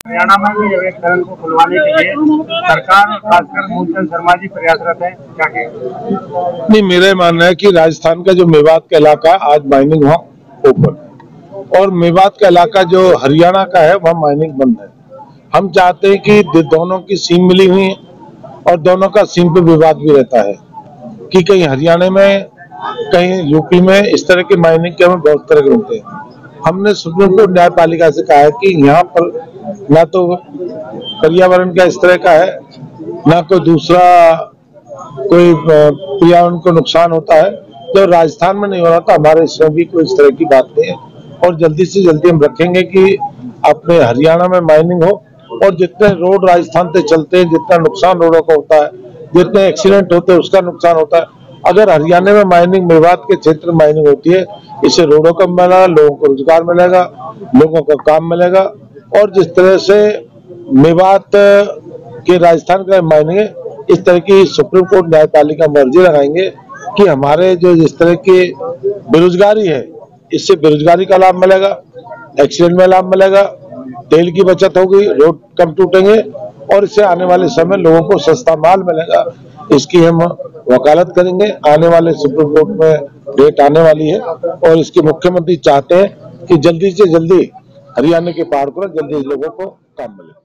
हरियाणा में भी अवैध खनन को खुलवाने के लिए सरकार और खासकर मूलचंद शर्मा जी प्रयासरत है, क्या कहेंगे? नहीं, मेरा मानना है कि राजस्थान का जो मेवात का इलाका है आज माइनिंग वहाँ ओपन है और मेवात का इलाका जो हरियाणा का है वहाँ माइनिंग बंद है। हम चाहते हैं कि दोनों की सीम मिली हुई है और दोनों का सीम पे विवाद भी रहता है कि कहीं हरियाणा में कहीं यूपी में इस तरह की माइनिंग के हमें बहुत तरह के होते हैं। हमने सुप्रीम कोर्ट न्यायपालिका से कहा है कि यहाँ पर ना तो पर्यावरण का इस तरह का है, ना कोई दूसरा कोई पर्यावरण को नुकसान होता है। तो राजस्थान में नहीं हो रहा था, हमारे इसमें भी कोई इस तरह की बात नहीं है और जल्दी से जल्दी हम रखेंगे कि अपने हरियाणा में माइनिंग हो और जितने रोड राजस्थान से चलते हैं, जितना नुकसान रोडों का होता है, जितने एक्सीडेंट होते हैं उसका नुकसान होता है, अगर हरियाणा में माइनिंग, मेवात के क्षेत्र में माइनिंग होती है, इससे रोडों का मिलेगा, लोगों को रोजगार मिलेगा, लोगों को काम मिलेगा। और जिस तरह से मेवात के राजस्थान का माइनिंग है, इस तरह की सुप्रीम कोर्ट न्यायपालिका मर्जी लगाएंगे कि हमारे जो जिस तरह की बेरोजगारी है, इससे बेरोजगारी का लाभ मिलेगा, एक्सीडेंट में लाभ मिलेगा, तेल की बचत होगी, रोड कम टूटेंगे और इससे आने वाले समय लोगों को सस्ता माल मिलेगा। इसकी हम वकालत करेंगे। आने वाले सुप्रीम कोर्ट में डेट आने वाली है और इसके मुख्यमंत्री चाहते हैं कि जल्दी से जल्दी हरियाणा के पहाड़ पर जल्दी लोगों को काम मिले।